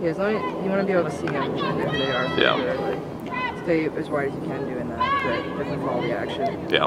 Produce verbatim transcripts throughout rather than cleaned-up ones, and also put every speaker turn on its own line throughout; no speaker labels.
Yeah, as long as you want to be able to see them if they are.
Yeah.
Sure, like, stay as wide as you can doing that, but definitely follow the action.
Yeah.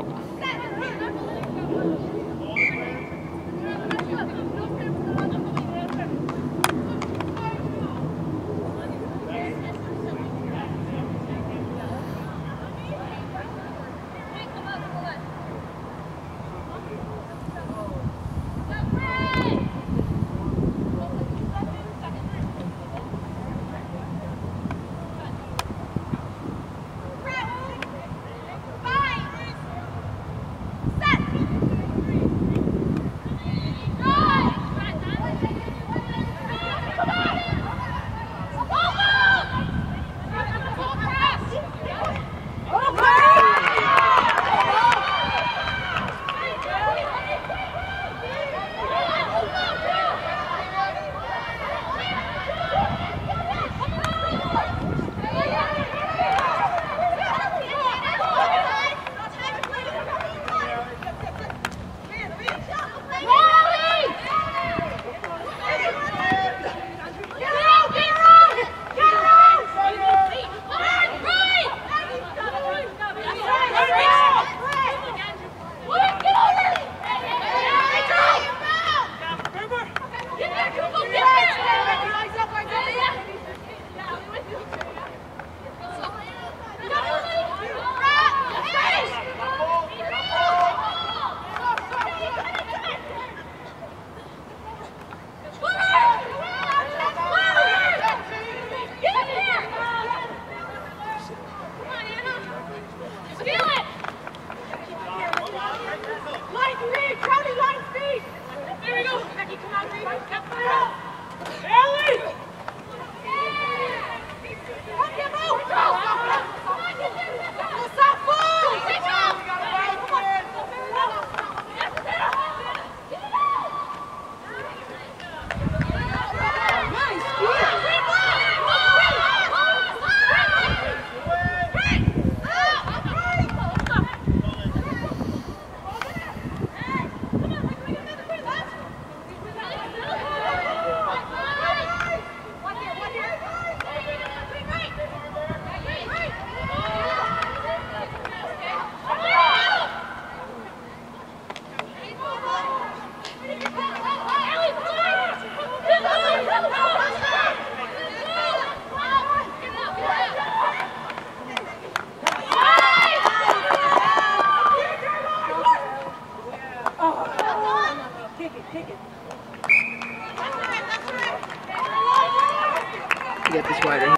Get this wider.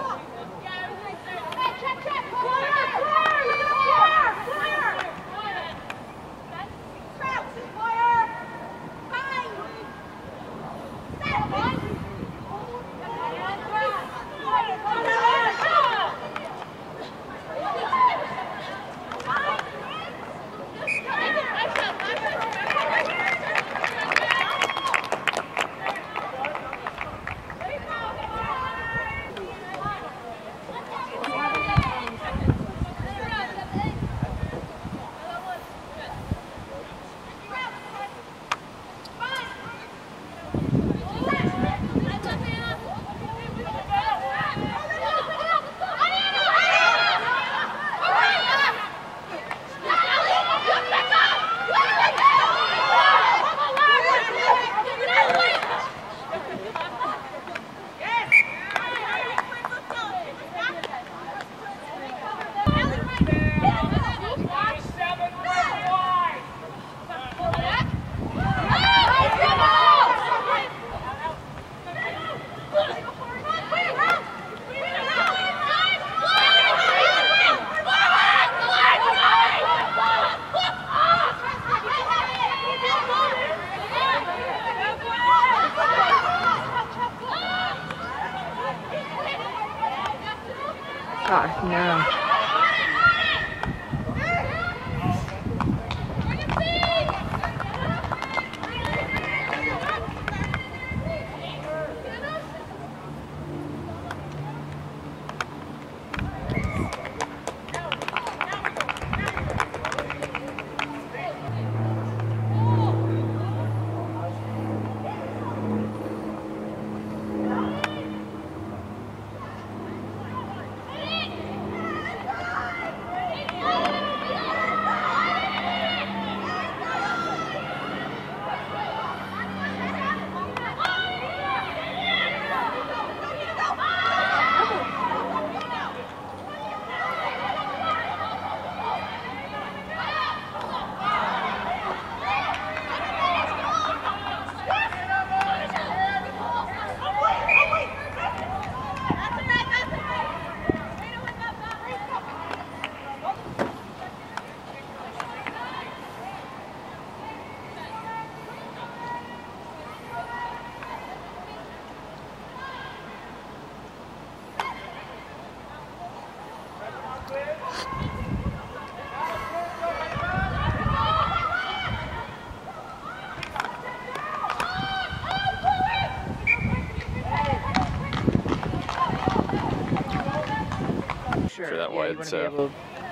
Ah, no.
after that
yeah,
wide. So.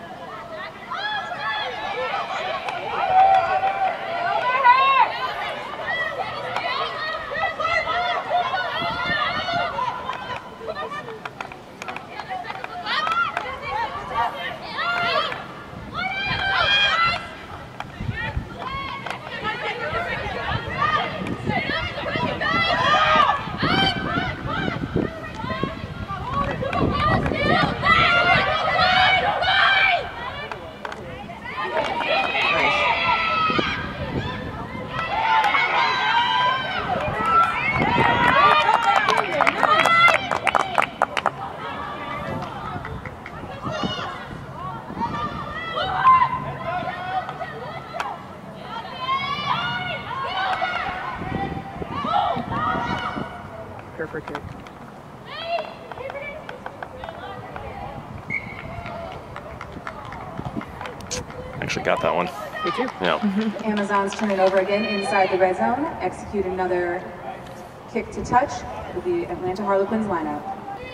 For kick.
Actually got that one.
Did you?
Yeah.
Amazons turn it over again inside the red zone. Execute another kick to touch with the Atlanta Harlequins lineup.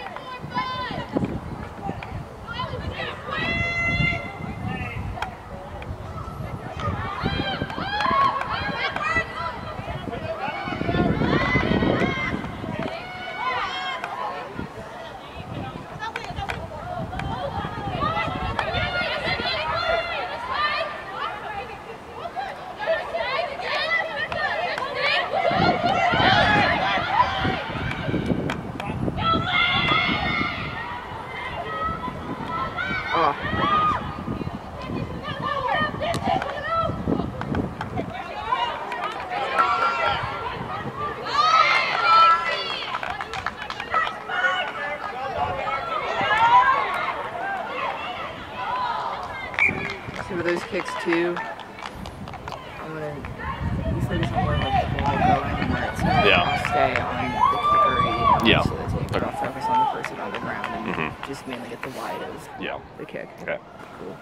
So for those kicks too, I'm gonna you focus on where like the ball will go and where it's gonna
Yeah.
stay on the kicker.
Yeah.
So the tape, but
Okay.
I'll focus on the person on the ground and
Mm-hmm.
just mainly get the wide of
Yeah.
the kick.
Okay.
Cool.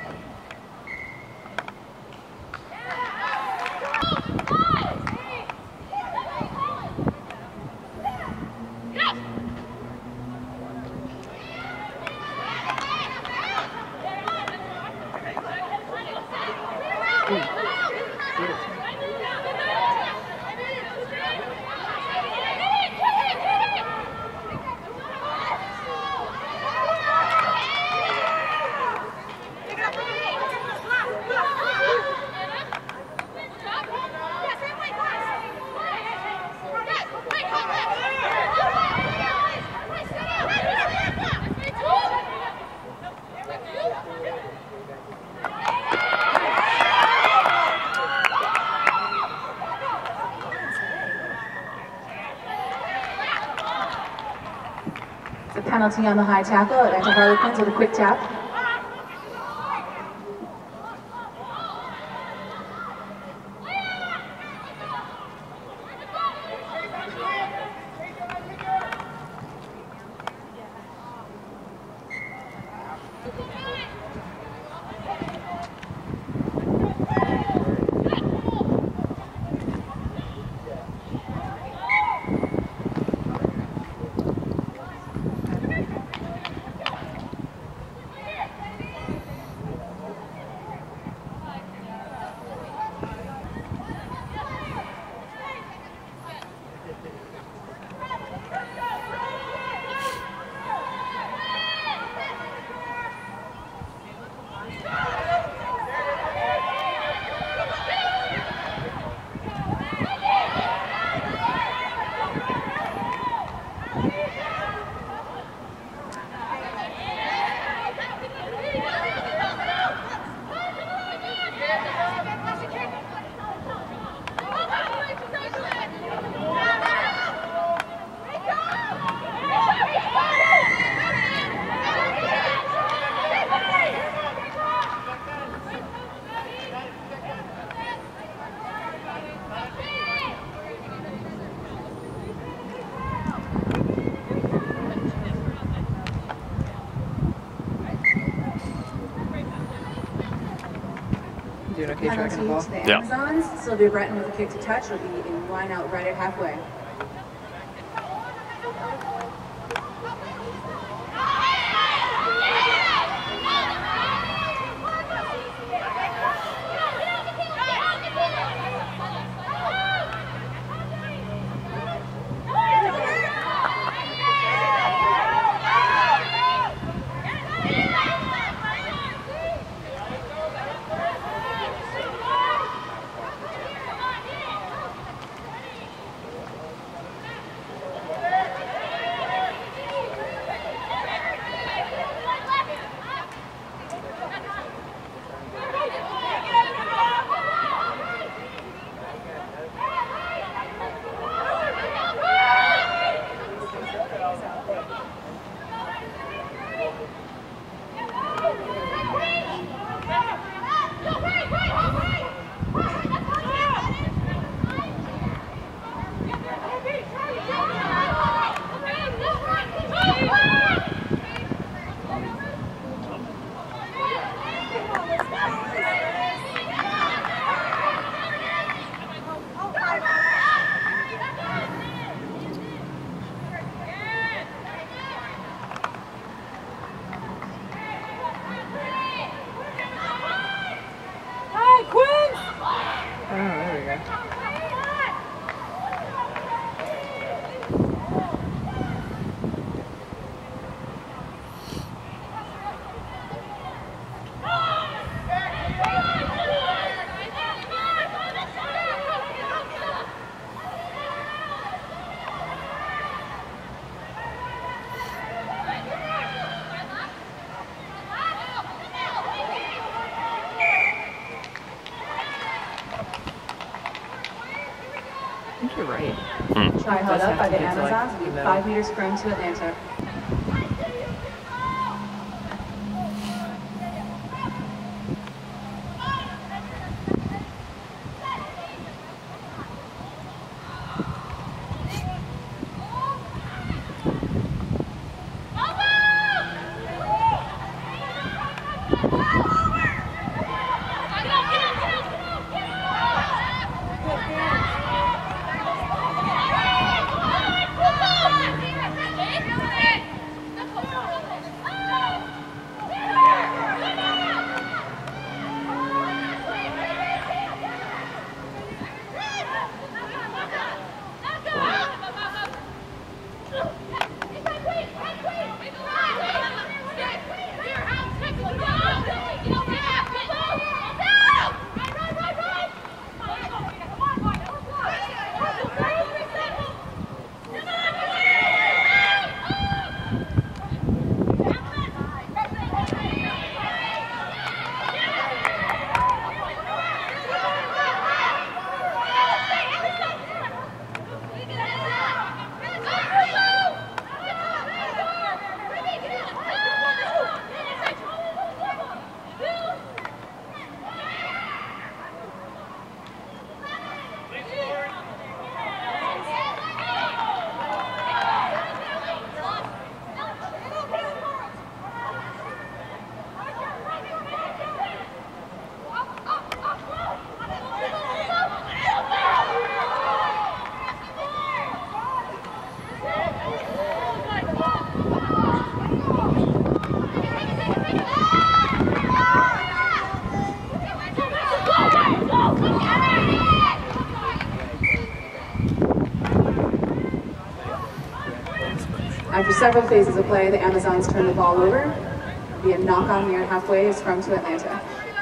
The penalty on the high tackle. Atlanta Harlequins with a quick tap.
Doing okay tracking the ball?
Penalty to the
Yeah.
Amazons. Sylvia Breton with a kick to touch will be in line out right at halfway.
go. I think you're right.
Hmm.
Try held
Does
up by
have
the
to get to, like,
Amazons.
the
Be
middle.
five meters scrum to Atlanta. After several phases of play, the Amazons turn the ball over via knock-on near halfway, scrum to Atlanta.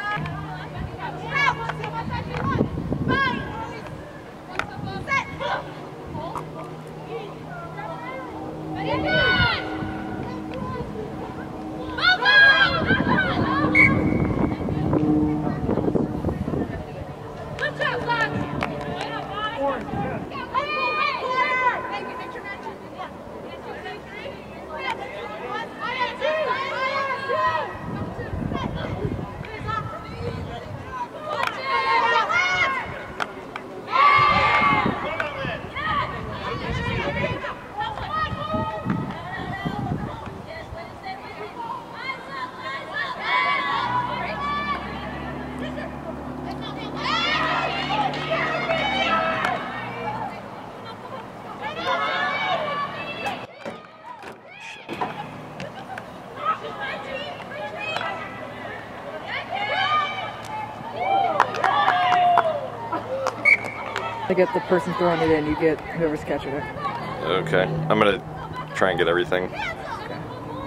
I get the person throwing it in, you get whoever's catching it.
Okay. I'm gonna try and get everything.
Okay.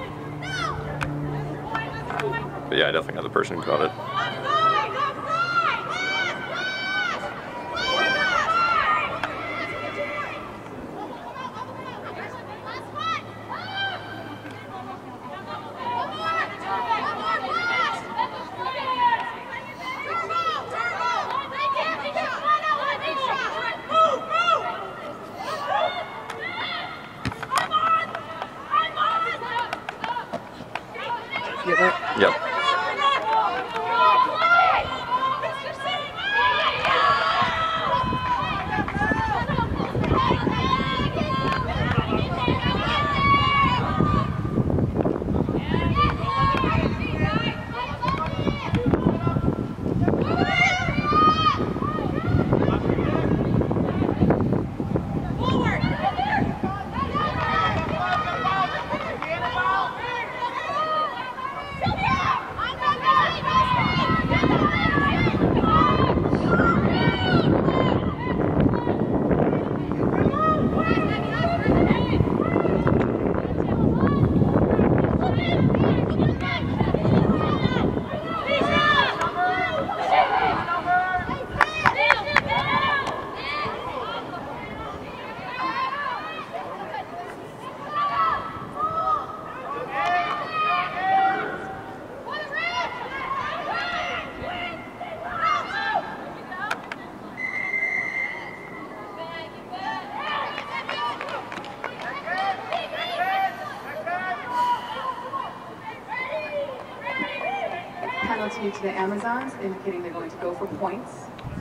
But yeah, I definitely got the person who caught it.
You get that?
Yep.
penalty to the Amazons, indicating they're going to go for points.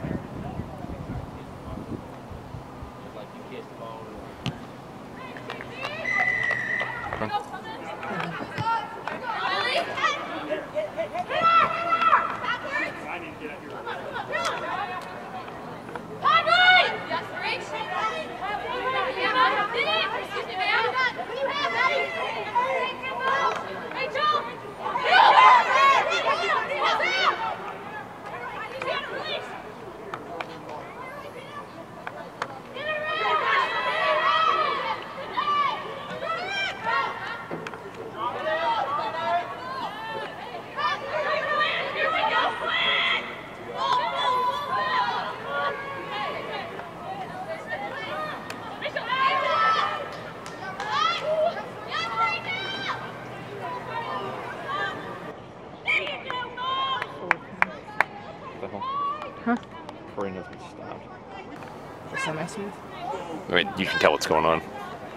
Huh?
Brain hasn't stopped.
Semi-smooth?
I mean, you can tell what's going on.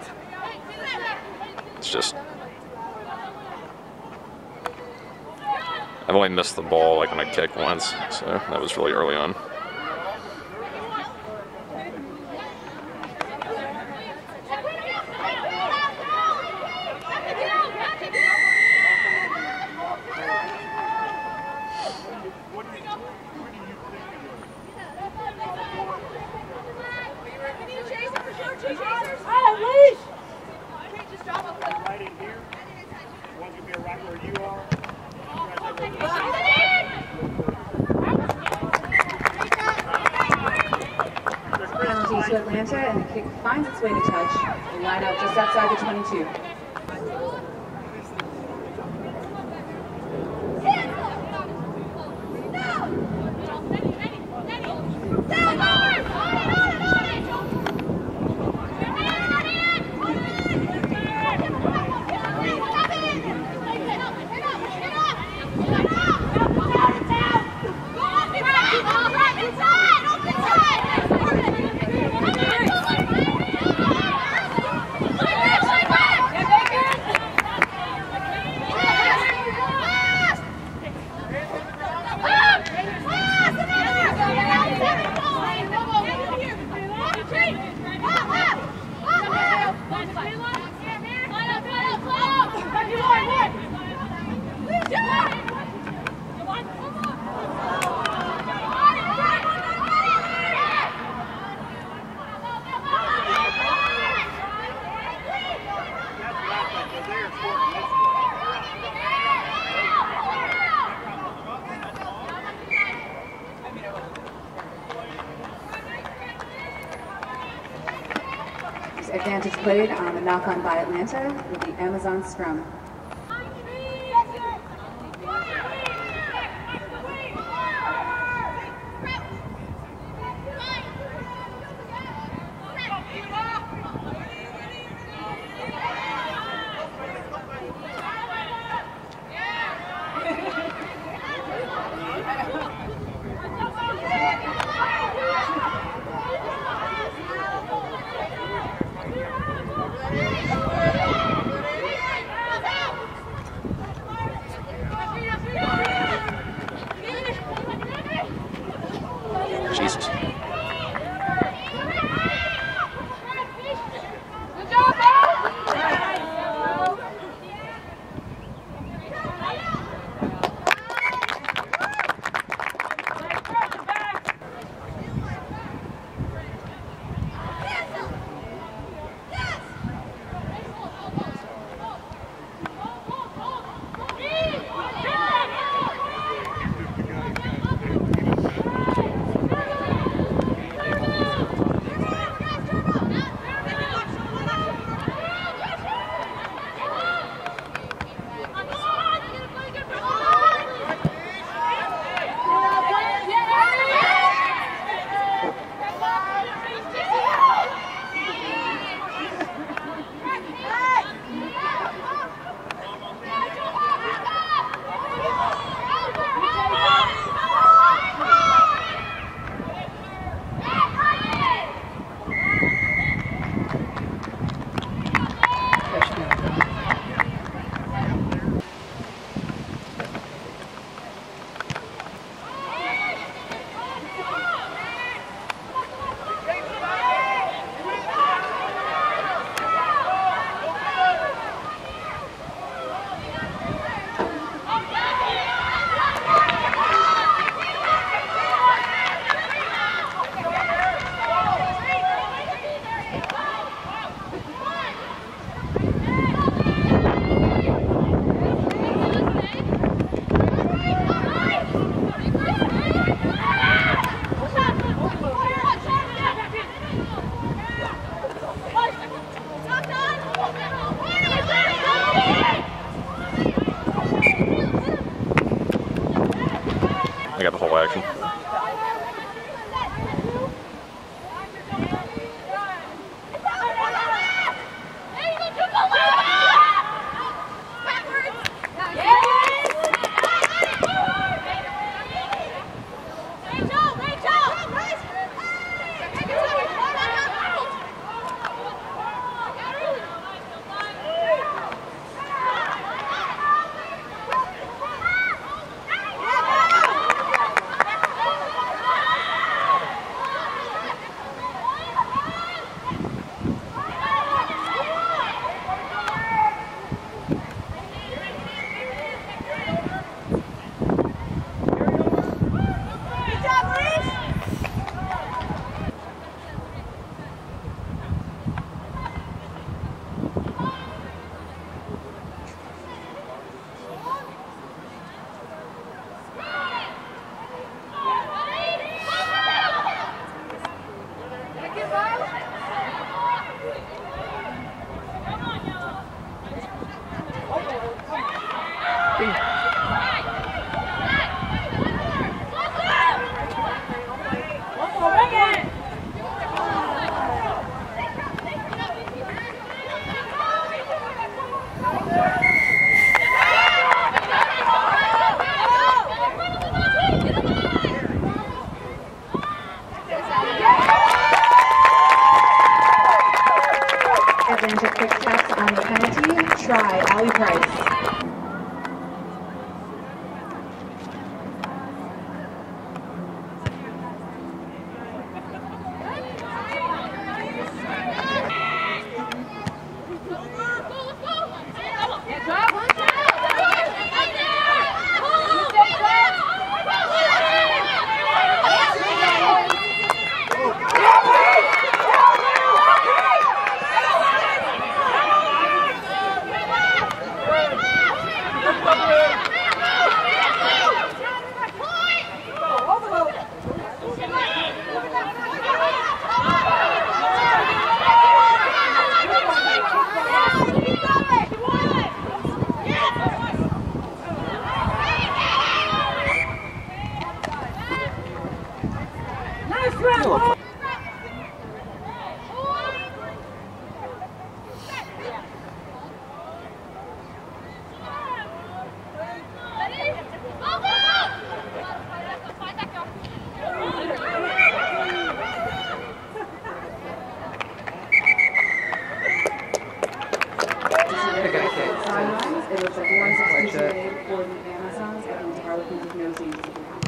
It's just... I've only missed the ball like on a kick once, so that was really early on.
Penalty to Atlanta, and the kick finds its way to touch. The line out just outside the twenty-two. Advantage played on the knock-on by Atlanta with the Amazon scrum. Atlanta quick taps on the penalty. Try, Allie Price. It was like one sixty-two for the Amazons and the Harlequins with no changes.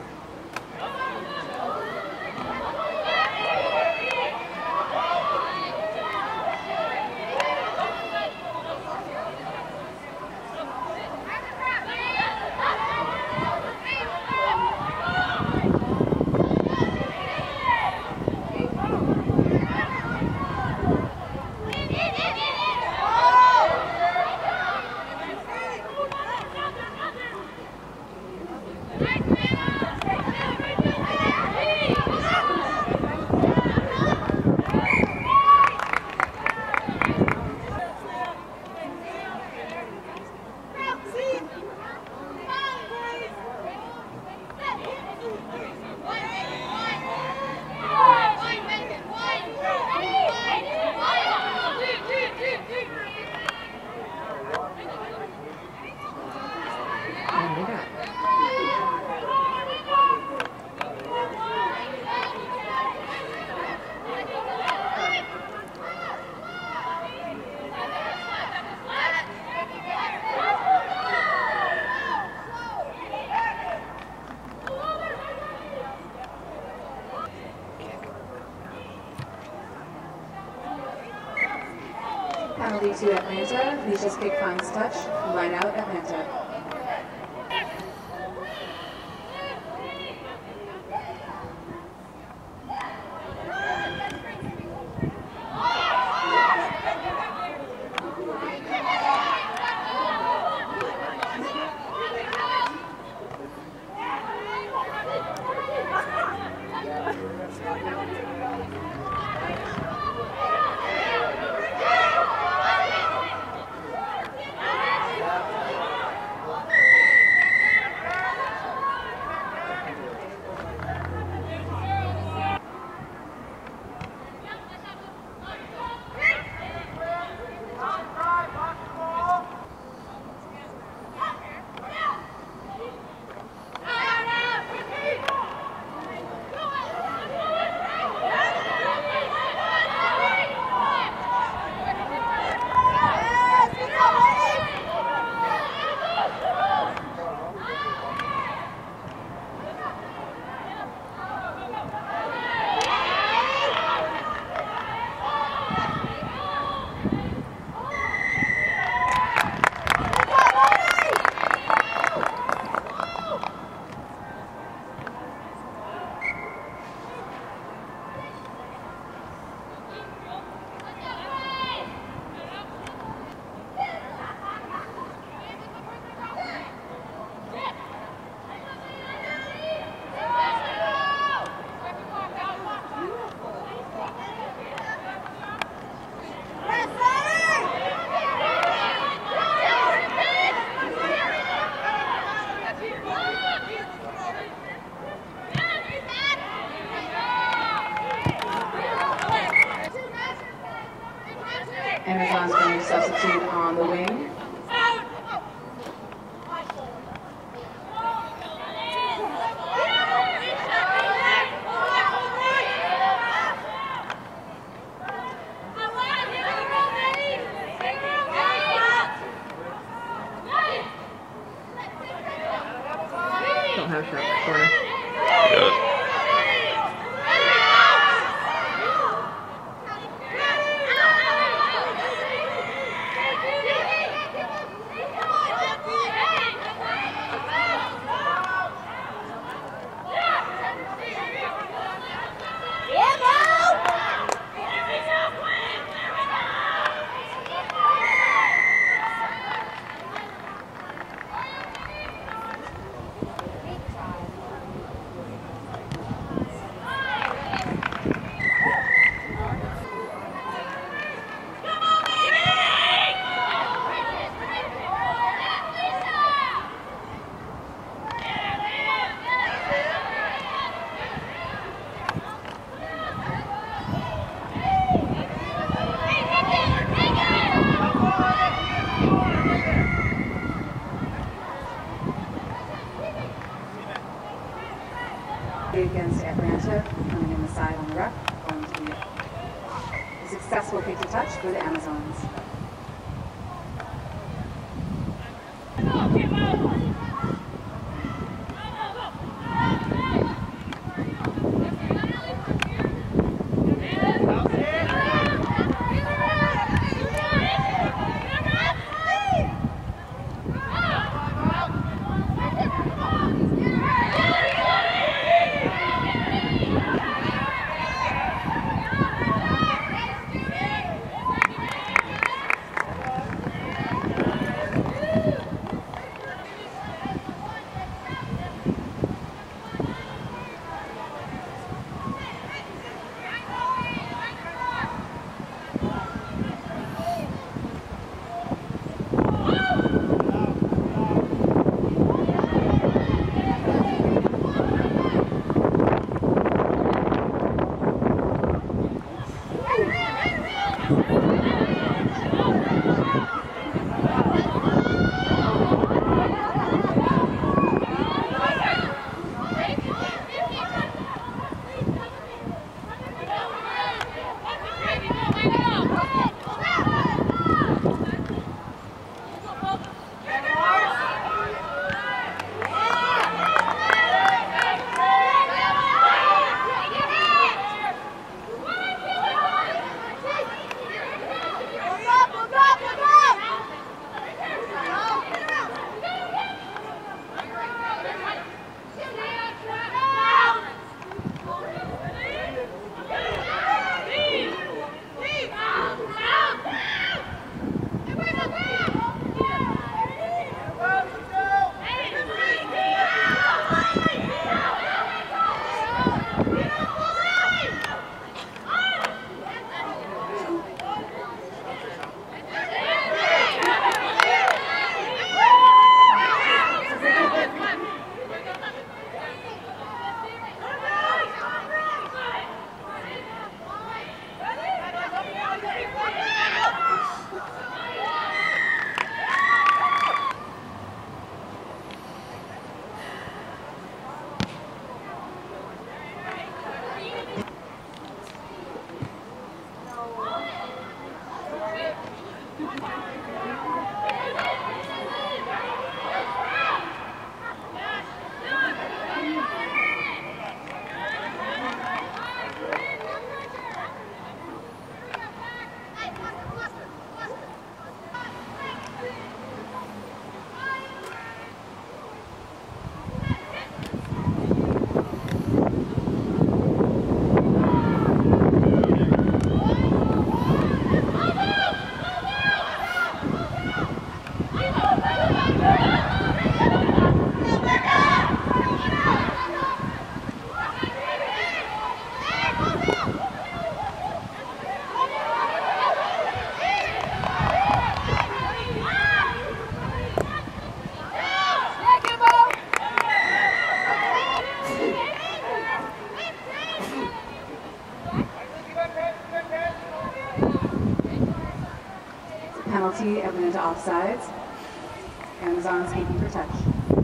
Penalty to Atlanta. Nisha's kick finds touch. Line out Atlanta. Amazons going to substitute on the wing.
Don't have a shot in the corner.
Good.
Against Atlanta, coming in the side on the ruck, going to be a successful kick to touch for the Amazons. penalty, Atlanta offsides. Amazons keeping for touch.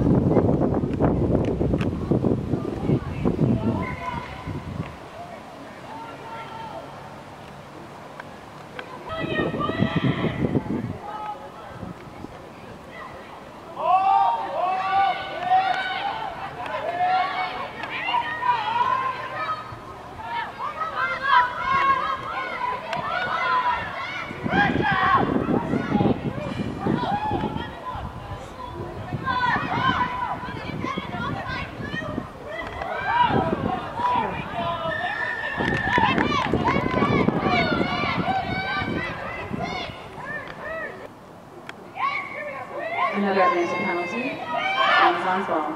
Another Atlanta penalty. Amazon's ball.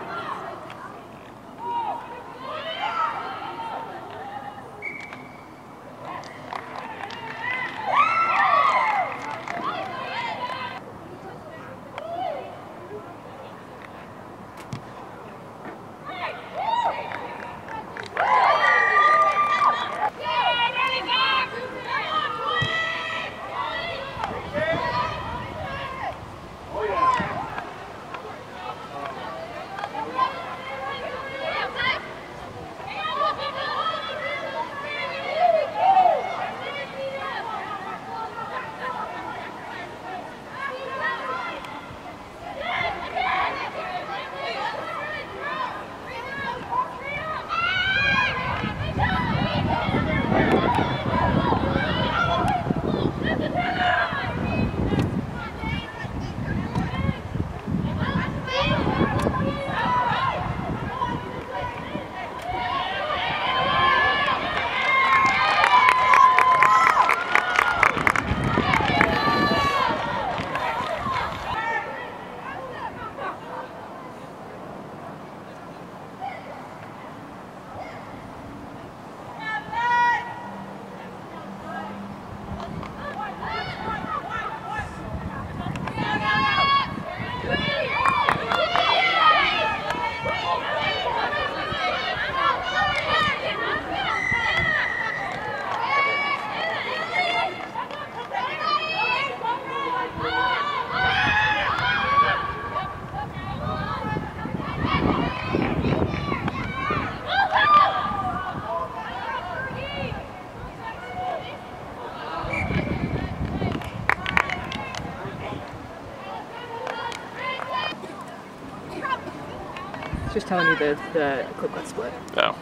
Just telling you the, the clip got split.
Oh.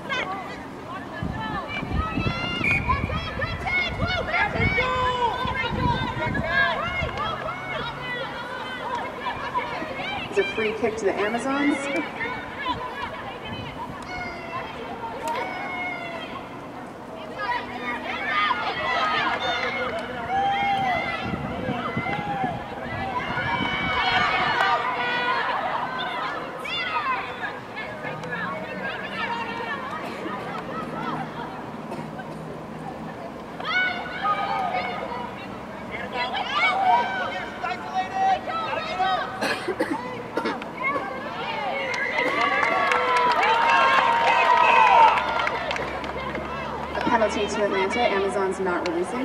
It's a free kick to the Amazons. Penalty to Atlanta. Amazons not releasing.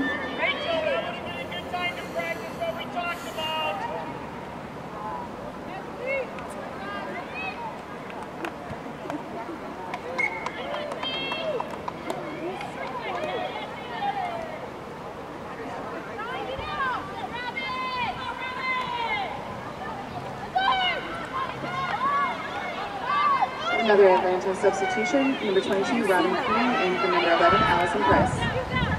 Another Atlanta substitution, number twenty-two, Robin Queen, and for number eleven, Allison Price.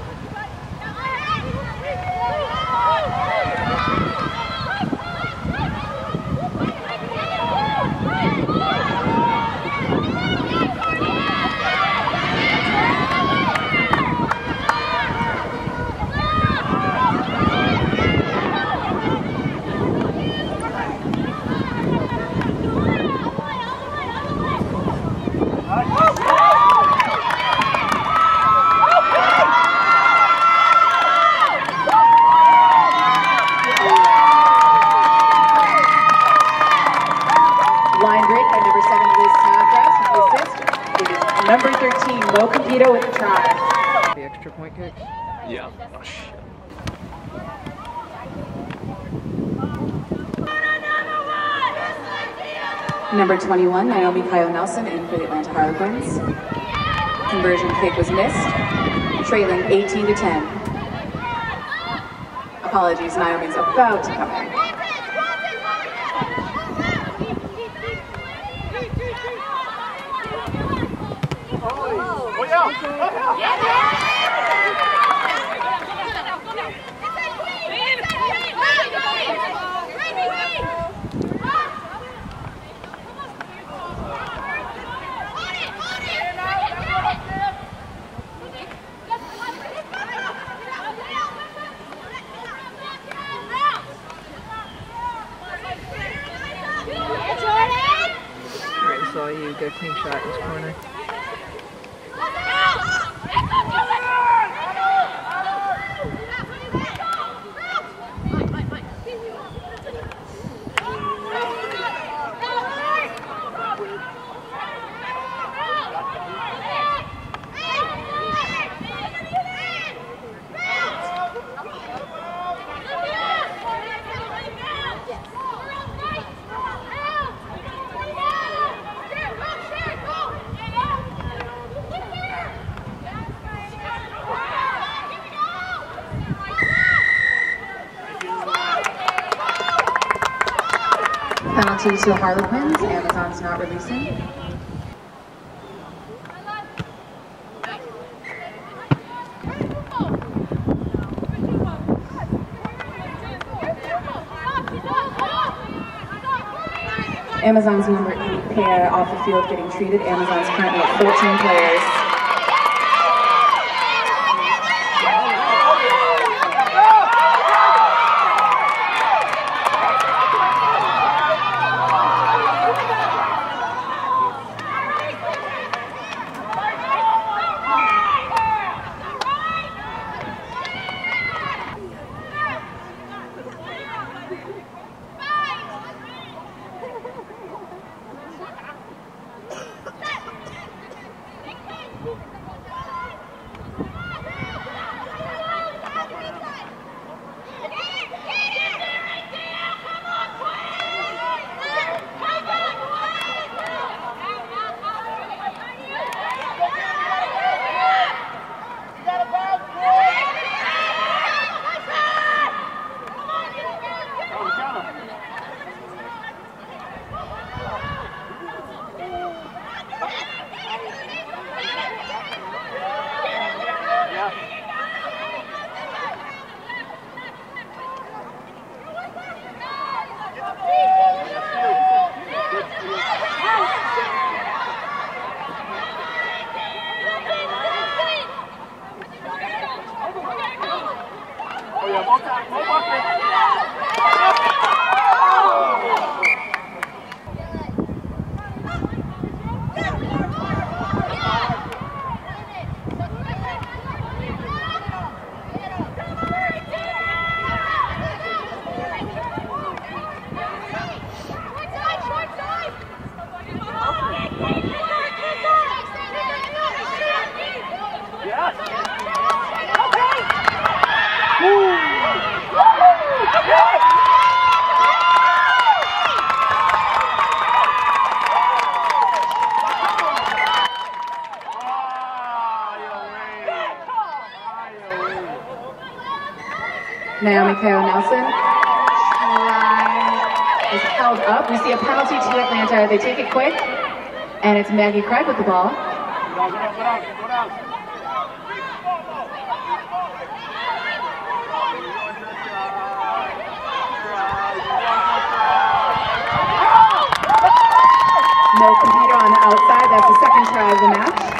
Line break by number seven, Liz Snodgrass with the assist. It is number thirteen, Mo Campito with the try.
The extra point kicks?
Yeah. Oh, shit.
Number twenty-one, Naomi Kyle Nelson in for the Atlanta Harlequins. Conversion kick was missed, trailing eighteen to ten. Apologies, Naomi's about to come in.
Oh, yeah.
I saw you get a clean shot in this corner.
Penalty to Harlequins. Amazon's not releasing. Amazon's number eight pair off the field getting treated. Amazon's currently at fourteen players. Naomi Kyle Nelson try, is held up. We see a penalty to Atlanta. They take it quick, and it's Maggie Craig with the ball. No computer on the outside. That's the second try of the match.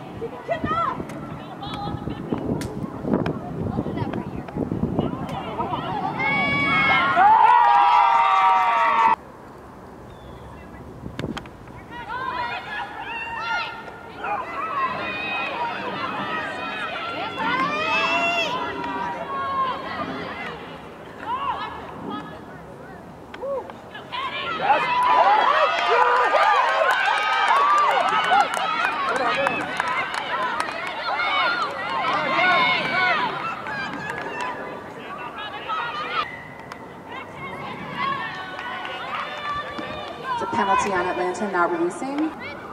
penalty on Atlanta not releasing.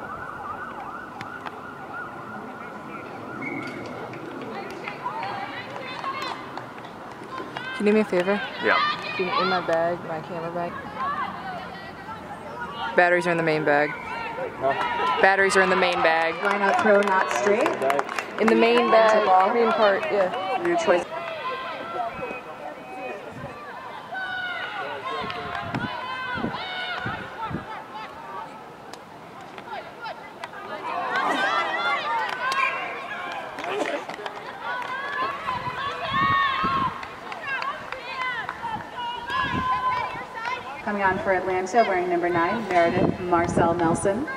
Can you do me a favor?
Yeah.
Can you, in my bag, my camera bag. Batteries are in the main bag.
Huh?
Batteries are in the main bag.
Line out throw not straight.
In the main
Ball.
bag, main part, yeah.
Your choice. Coming on for Atlanta, wearing number nine, Meredith Marcel Nelson.